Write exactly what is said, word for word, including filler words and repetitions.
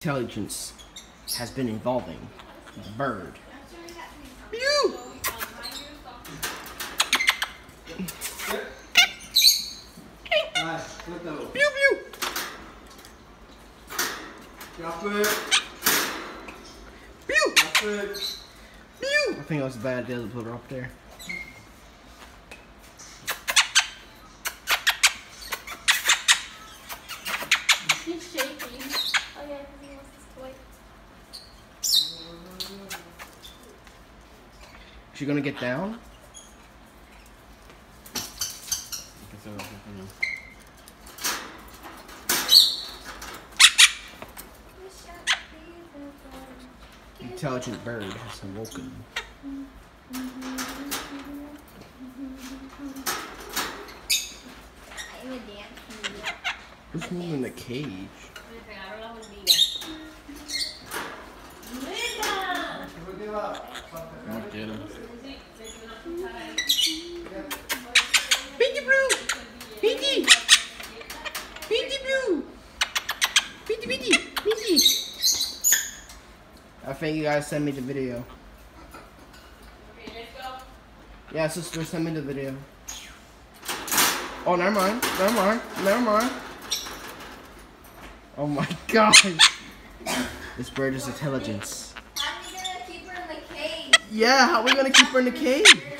Intelligence has been evolving. The bird. Pew! Pew pew! Drop it. Pew! Drop it. Pew! I think it was a bad idea to put her up there. He's shaking. Oh yeah, because he wants his toy. Is she gonna get down? Intelligent bird has awoken. Who's moving the cage? Pinky Blue! Pinky! Pinky Blue! Pinky, Pinky! Pinky! I think you guys send me the video. Okay, let's go. Yeah, sister, send me the video. Oh, never mind. Never mind. Never mind. Oh my gosh. This bird is intelligence. How are we gonna keep her in the cage? Yeah, how are we gonna keep her in the cage?